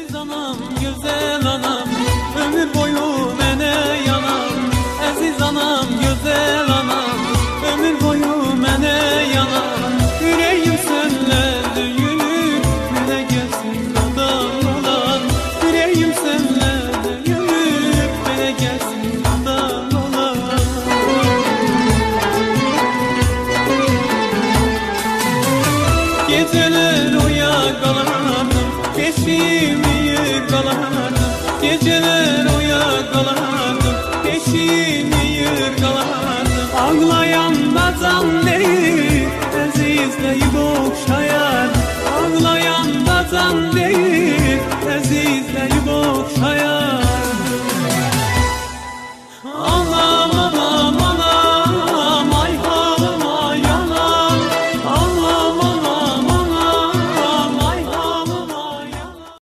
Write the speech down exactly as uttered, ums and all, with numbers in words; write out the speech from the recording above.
Aziz anam, güzel anam, ömür boyu mene yanam. Aziz anam, güzel anam, ömür boyu mene yanam. Yüreğim senle düğünü, mene gelsin nadan olan. Yüreğim senle düğünü, mene gelsin nadan olan. Geceler uyuyakalardım, peşimi yırgalardım. Geceler uyuyakalardım, peşimi yırgalardım. Ağlayan da can değil, azizleyip okşayardım.